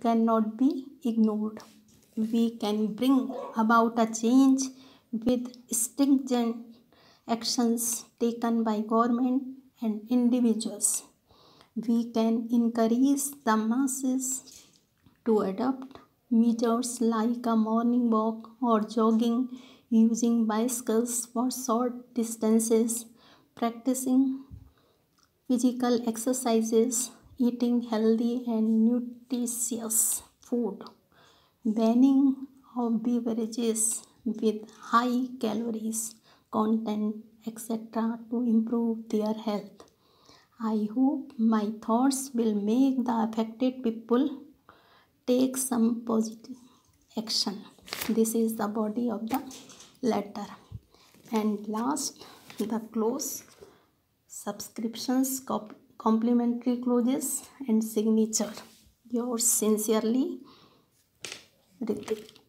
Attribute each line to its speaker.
Speaker 1: cannot be ignored. We can bring about a change with stringent actions taken by government and individuals. We can encourage the masses to adopt measures like a morning walk or jogging, using bicycles for short distances, practicing physical exercises, eating healthy and nutritious food, banning of beverages with high calories content, etc., to improve their health. I hope my thoughts will make the affected people take some positive action. This is the body of the letter. And last, the close subscriptions, complimentary closes, and signature. Yours sincerely, Ritik.